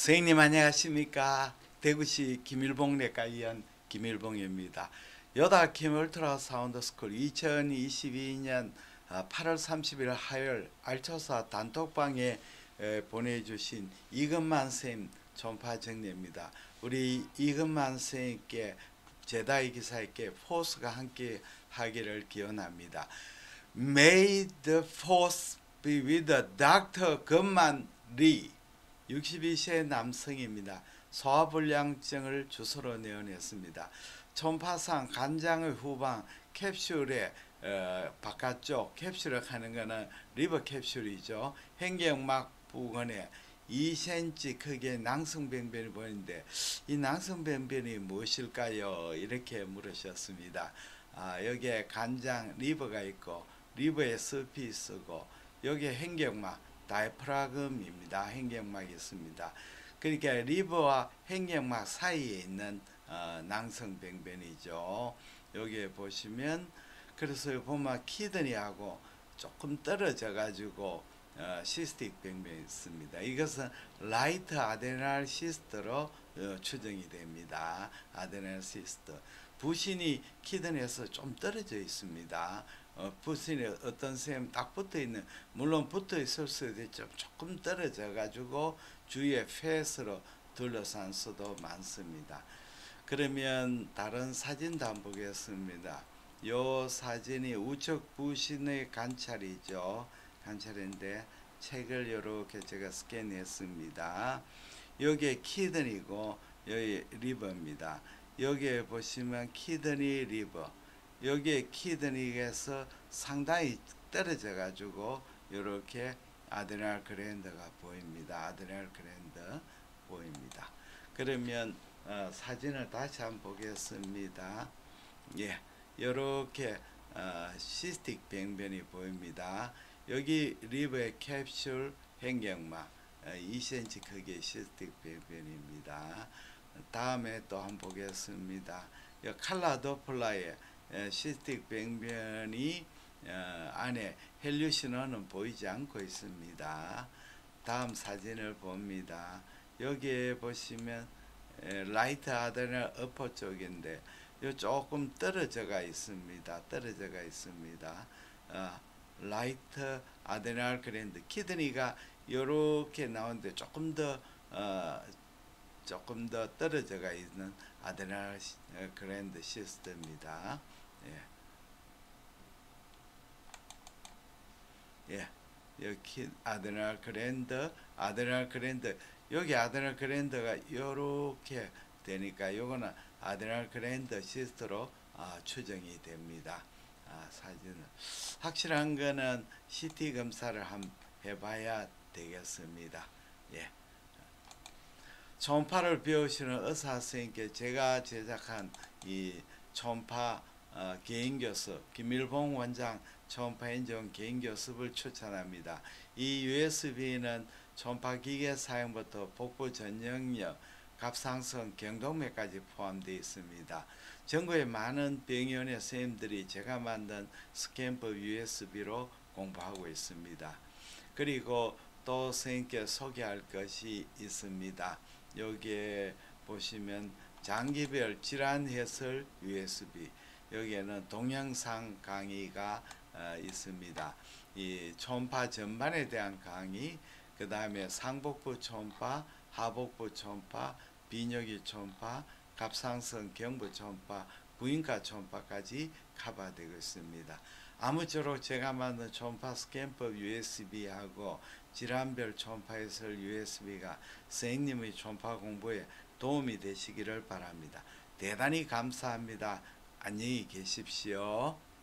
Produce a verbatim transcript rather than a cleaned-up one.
선생님 안녕하십니까. 대구시 김일봉내과의원 김일봉입니다. 요다킴 울트라 사운드 스쿨 이천이십이 년 팔월 삼십일 화요일 알초사 단톡방에 보내주신 이근만 선생님 전파 정리입니다. 우리 이근만 선생님께 제다이 기사님께 포스가 함께 하기를 기원합니다. May the force be with the doctor 금만 리. 육십이 세 남성입니다. 소화불량증을 주소로 내어냈습니다. 초음파상 간장의 후방 캡슐의 어, 바깥쪽 캡슐을 하는 것은 리버 캡슐이죠. 횡격막 부근에 이 센티미터 크기의 낭성병변이 보이는데 이 낭성병변이 무엇일까요? 이렇게 물으셨습니다. 아, 여기에 간장 리버가 있고 리버에 스피 쓰고 여기에 횡격막 다이프라금입니다. 횡격막이 있습니다. 그러니까 리버와 횡격막 사이에 있는 어, 낭성병변이죠. 여기에 보시면 그래서 보면 키드니하고 조금 떨어져 가지고 어, 시스틱 병변이 있습니다. 이것은 라이트 아데날 시스트로 어, 추정이 됩니다. 아데날 시스트. 부신이 키드니에서 좀 떨어져 있습니다. 어, 부신이 어떤 셈 딱 붙어 있는, 물론 붙어 있을 수도 있죠. 조금 떨어져 가지고 주위에 팻으로 둘러싼 수도 많습니다. 그러면 다른 사진도 한번 보겠습니다. 요 사진이 우측 부신의 관찰이죠. 관찰인데 책을 이렇게 제가 스캔했습니다. 여기에 키드니고 여기 리버입니다. 여기에 보시면 키드니 리버, 여기에 키드니에서 상당히 떨어져 가지고 이렇게 아드레날 글랜드가 보입니다. 아드레날 글랜드 보입니다. 그러면 어, 사진을 다시 한번 보겠습니다. 예, 이렇게 어, 시스틱 병변이 보입니다. 여기 리버의 캡슐 횡격막 어, 이 센티미터 크기의 시스틱 병변입니다. 다음에 또 한번 보겠습니다. 칼라 도플러의 시스틱 병변이 어, 안에 헬류신호는 보이지 않고 있습니다. 다음 사진을 봅니다. 여기에 보시면 에, 라이트 아데날 어퍼 쪽인데 요 조금 떨어져가 있습니다. 떨어져가 있습니다. 어, 라이트 아데날 글랜드 키드니가 이렇게 나오는데 조금 더 어, 조금 더 떨어져가 있는 아데날 글랜드 시스템입니다. 예. 예. 여기 아데날 글랜드, 아데날 글랜드, 여기 아데날 글랜드가 이렇게 되니까 요거는 아데날 글랜드 시스트로 아, 추정이 됩니다. 아, 사진은 확실한 거는 씨티 검사를 한번 해봐야 되겠습니다. 예. 초음파를 배우시는 의사 선생님께 제가 제작한 이 초음파 어, 개인 교습, 김일봉 원장 초음파 인증 개인 교습을 추천합니다. 이 유에스비는 초음파 기계 사용부터 복부 전역력, 갑상선, 경동맥까지 포함되어 있습니다. 전국의 많은 병원의 선생님들이 제가 만든 스캔법 유에스비로 공부하고 있습니다. 그리고 또 선생님께 소개할 것이 있습니다. 여기에 보시면 장기별 질환 해설 유에스비, 여기에는 동영상 강의가 어, 있습니다. 이 초음파 전반에 대한 강의, 그 다음에 상복부 초음파, 하복부 초음파, 비뇨기 초음파, 갑상선 경부 초음파, 부인과 초음파까지 커버되고 있습니다. 아무쪼록 제가 만든 초음파 스캔법 유에스비하고 질환별 초음파 해설 유에스비가 선생님의 초음파 공부에 도움이 되시기를 바랍니다. 대단히 감사합니다. 안녕히 계십시오.